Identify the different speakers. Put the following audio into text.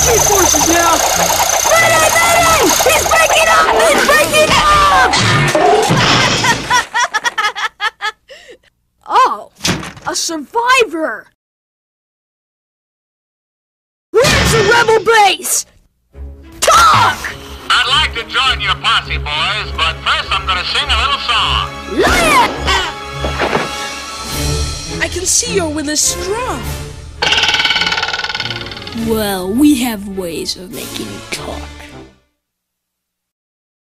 Speaker 1: Retreat forces now!
Speaker 2: Mayday! Mayday! He's breaking up! He's breaking up!
Speaker 1: Oh, a survivor! Where's the rebel base? Talk!
Speaker 3: I'd like to join your posse, boys, but first I'm gonna sing a little song.
Speaker 1: I can see your will is strong.
Speaker 4: Well, we have ways of making it talk.